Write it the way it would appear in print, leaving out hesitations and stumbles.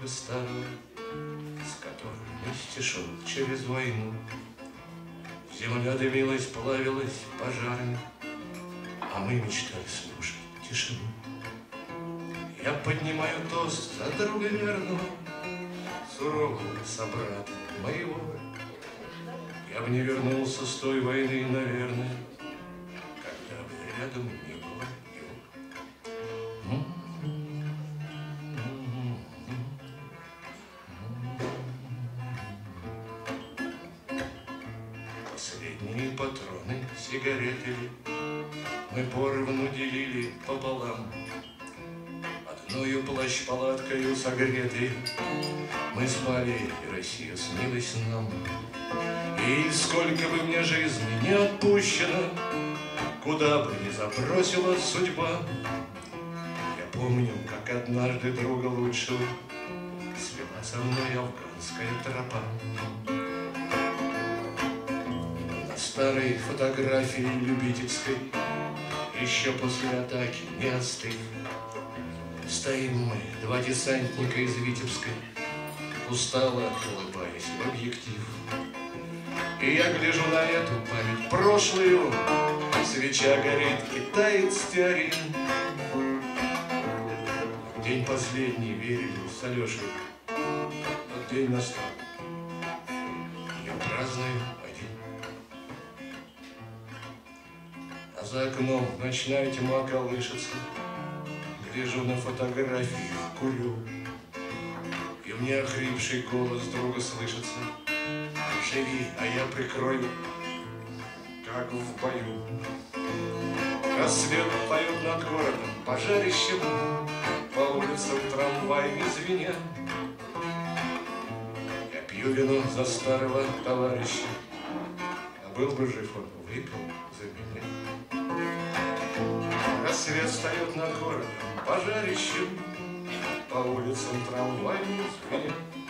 друга старого, с которым вместе шел через войну. Земля дымилась, плавилась пожарами, а мы мечтали слушать тишину. Я поднимаю тост за друга верного, сурового собрата моего. Я бы не вернулся с той войны, наверное, когда бы рядом не было его. Последние патроны, сигареты мы поровну делили пополам. Одною плащ-палаткою согретый мы спали, и Россия снилась нам. И сколько бы мне жизни не отпущено, куда бы ни забросила судьба, я помню, как однажды друга лучшего свела со мной афганская тропа. На старой фотографии любительской, еще после атаки не остыв, стоим мы, два десантника из Витебской, устало улыбаясь в объектив. И я гляжу на эту память прошлую, свеча горит и тает стеарин. В день последний верили с Алешей, тот день настал, я праздную один. А за окном ночная тьма колышется, гляжу на фотографии, курю, и мне охрипший голос друга слышится: живи, а я прикрою, как в бою. Рассвет поет над городом пожарищем, по улицам трамваями звеня. Я пью вино за старого товарища, а был бы жив он, выпил за меня. Рассвет встает над городом пожарищем, по улицам трамваями звеня.